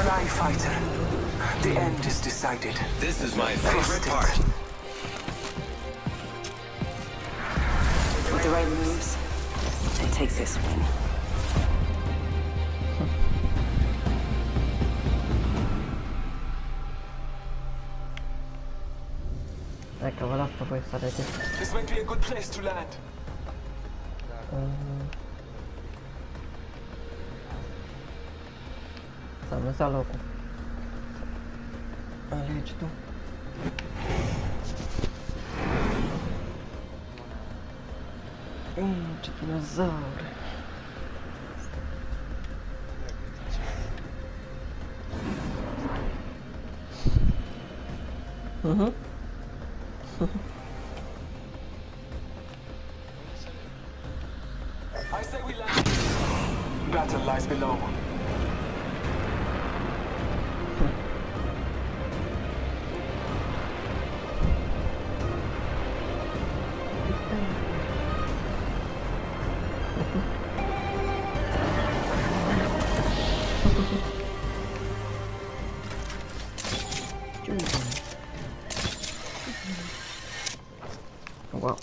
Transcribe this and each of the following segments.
Cry, fighter. The end is decided. This is my favorite part. With the right moves, it takes this win. Cavolo, puoi stare qui. This might be a good place to land. Stanno sta louco. Alege tu. C'è dinosauro. I say we land. Battle lies below. Wow.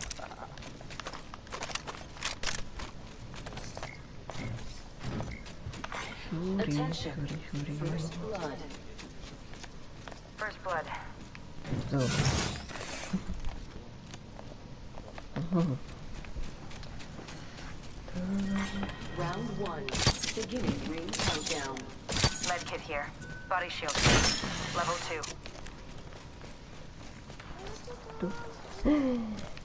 Attention. First blood. First blood. So. Round 1. Beginning ring countdown. Medkit here. Body shield. Level 2.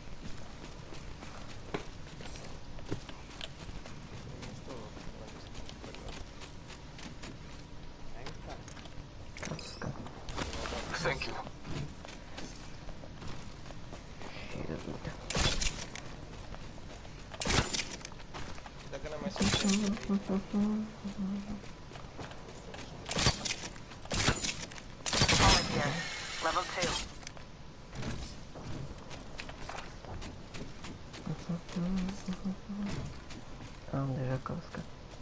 Thank you. Almost here. Level 2. Там déjà casca.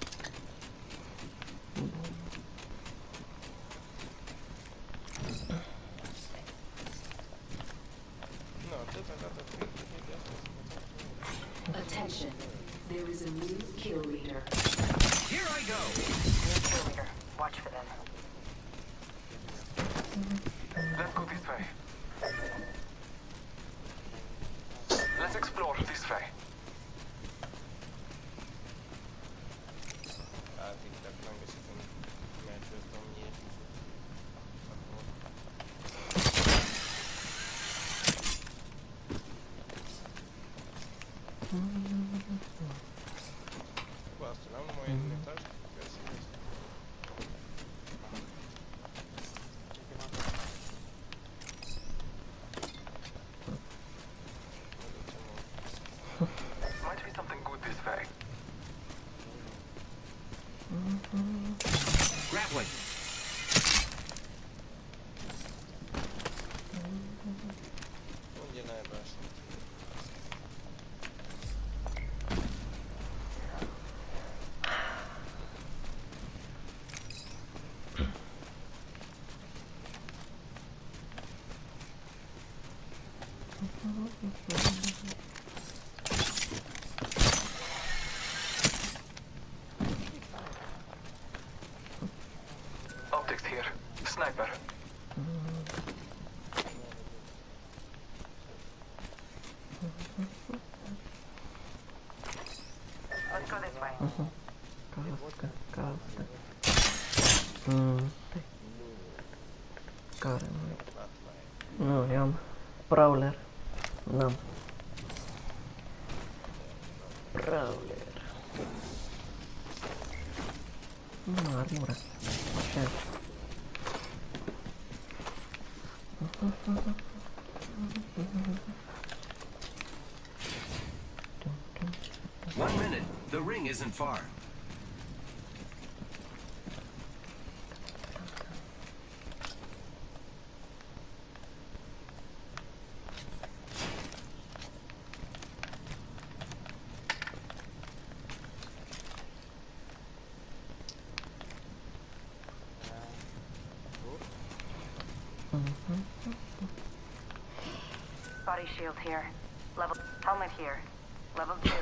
Attention. There is a new kill leader. Here I go. New kill leader. Watch for them. Let's go this way. Let's explore this way. Might be something good this way. Grappling. Optics here. Sniper. Let's go this way. Casca, casca. Care nu, eu am Prowler. N-am. Prowler. Nu, armură. Așa. One minute. The ring isn't far. body shield here. Level helmet here. Level 2.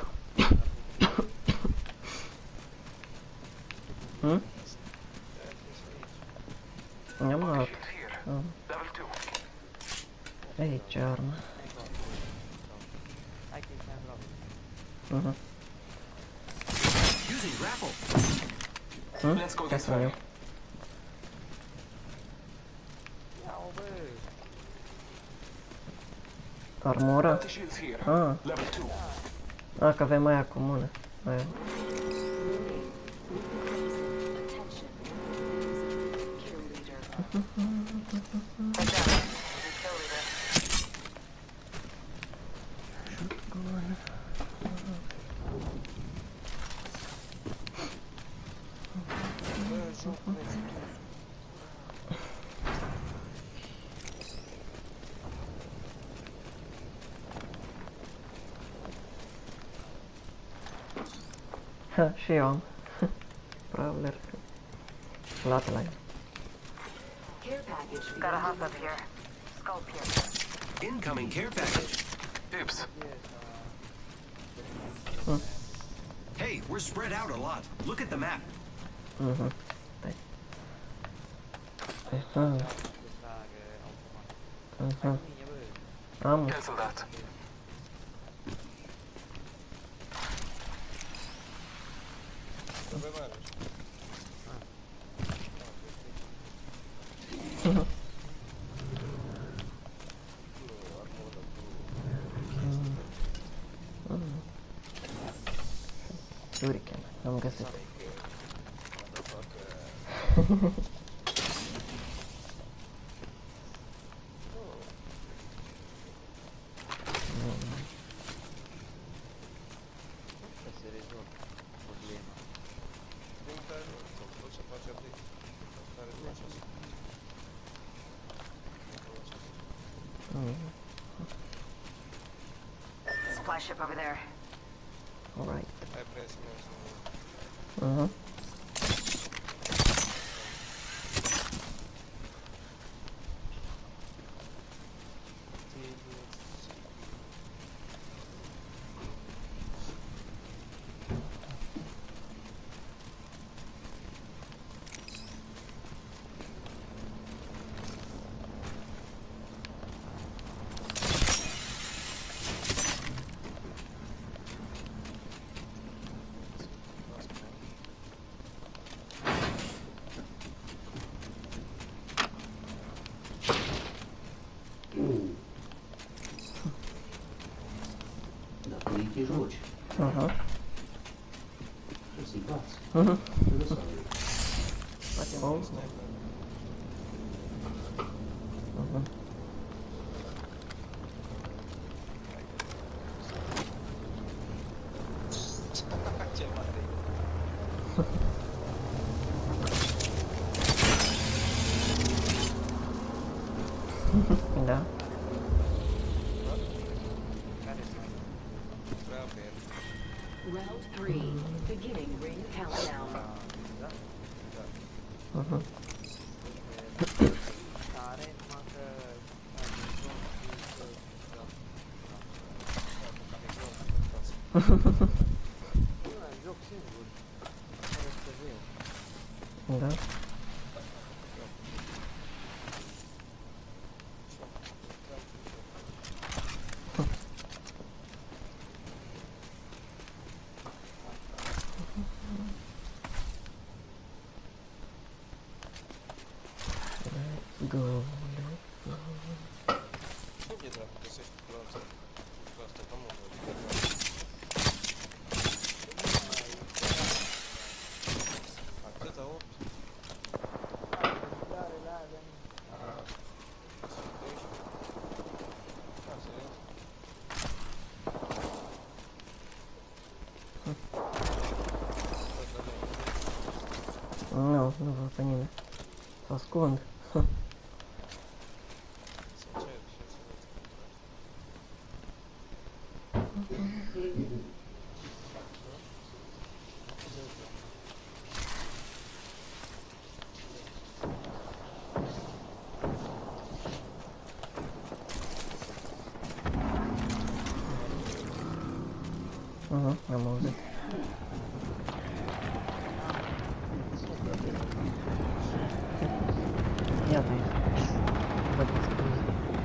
I'm not. Shield here. Oh. Level 2. Hey, charm. Using grapple. Let's go this That's way. new. Armura? Anti shields here. Ah, Level 2. că avem aia comună. Aia. Ha, și eu am. Prowler. Lată la el. Gotta hop up here. Skull piercer. Incoming care package. Tips. Hey, we're spread out a lot. Look at the map. Stai. Aha. Aha. Am. Cancel that. Shuriken. Am găsit. Supply ship over there. Alright. Uh-huh. Dacă îi te joci, Aha. trebuie să-i bați. Mhm. Trebuie să ai. Oh. Da. Round 3, beginning ring countdown. Da. Let's go. Nu, nu văd pe nimeni. S-o ascund. am auzit. Iată aici. Văd explozie.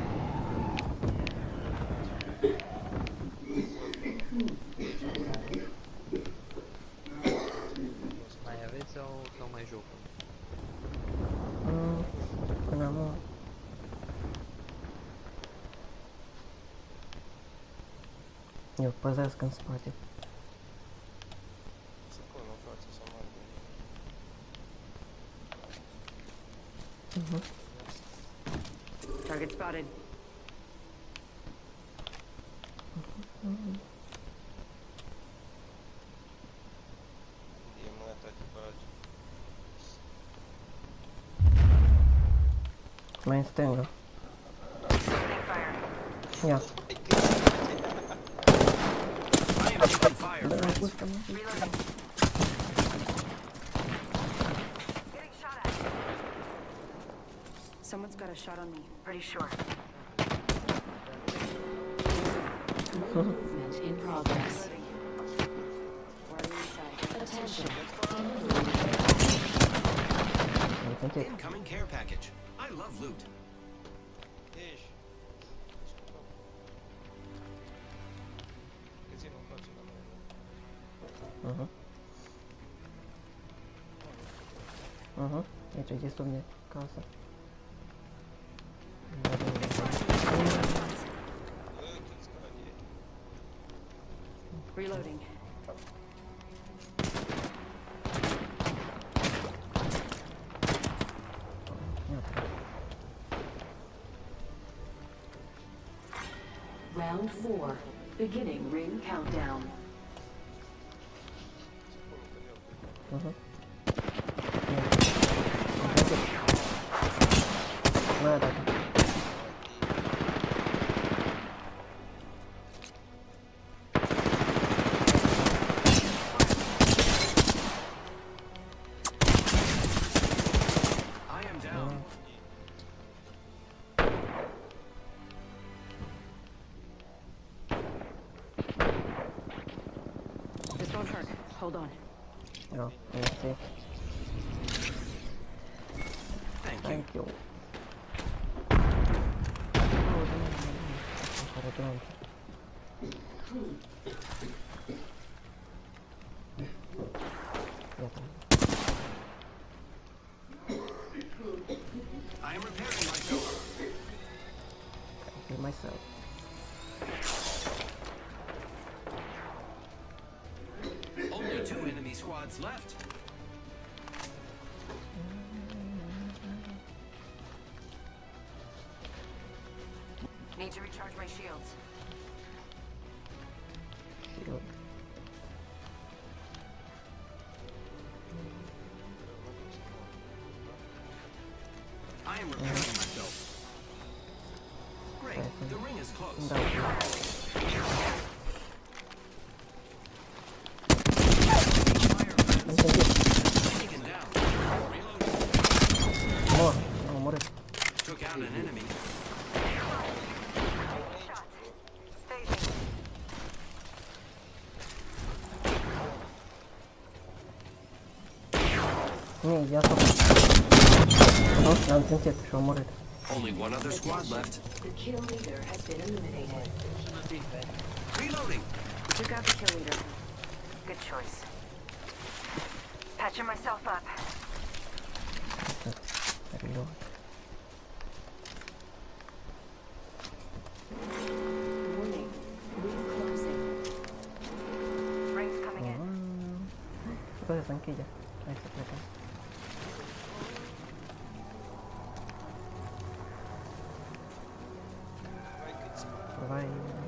Mai aveți sau mai joc? Până acum. Eu păzesc în spate. Target spotted. Mai în stânga. Ia. I am taking fire. Dar am pus că nu. Reloading. Getting shot at. Someone's got a shot on me. Pretty sure. Movement in progress. We're inside. Attention. Incoming care package. I love loot. Aici e sub de casă. Reloading. Round 4. Beginning ring countdown. Mai atacă. I am down. This won't hurt. Hold on. Ia, mersi. Thank you. Thank you. Iată. I am repairing myself. Heal myself. Only 2 enemy squads left. Need to recharge my shields. Shield. I am repairing myself. Great. The ring is close. Da. Taken down. Reloading. Mor, am omorât. Took out an enemy. Nu, ia să. L-am simțit și am omorât. Only one other squad left. The kill leader has been eliminated. Reloading. Took out the kill leader. Good choice. Patching myself up. Reload. Warning. Ring closing. Ring's coming in. Scuze, să închide. Hai să plecăm. Vai.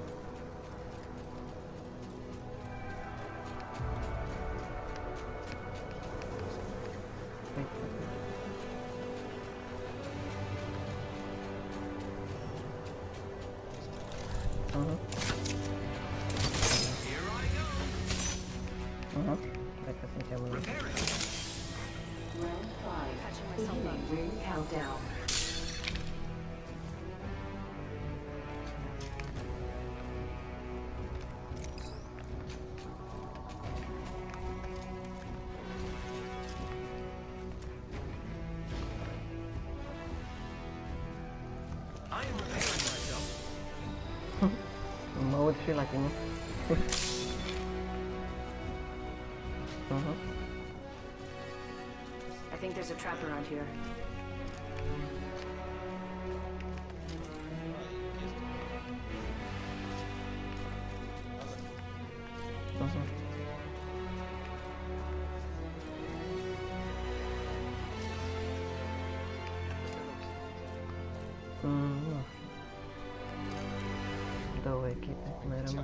Here I go. Cred că suntem în... Repairing. Round 5. Beginning ring countdown. și lacrimi. I think there's a trap around here. Nu știu. Două echipe mai rămân.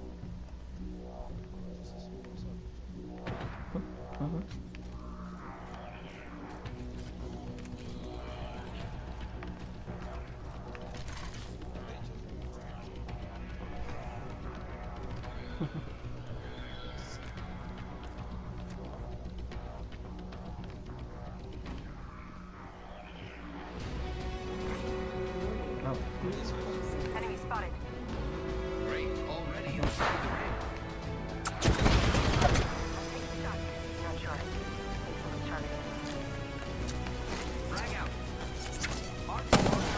Enemy spotted. Great. Already inside the ring. Not sure. Targeting. Frag out. Mark.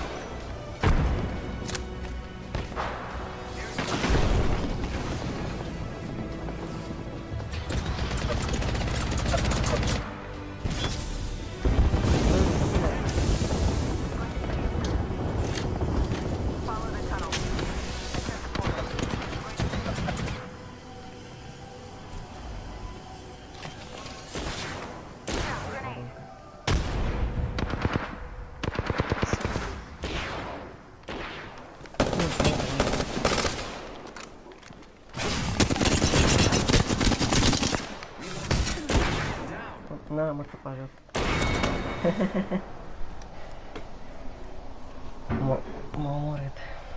Follow the tunnel. N-am mă scăpat jos. M-a omorât.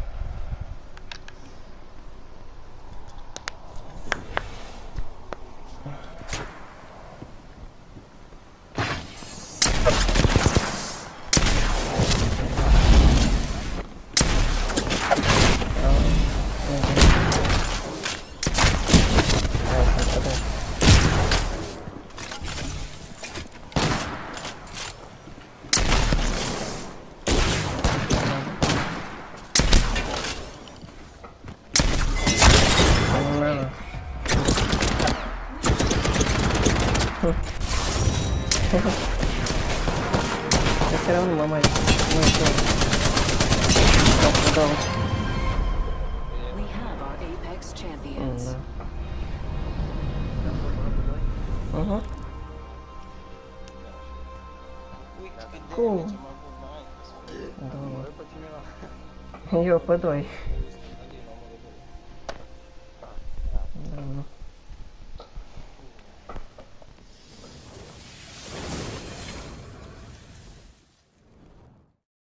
Esse era uma mais. We have our Apex champions. Cum? Eu pe 2.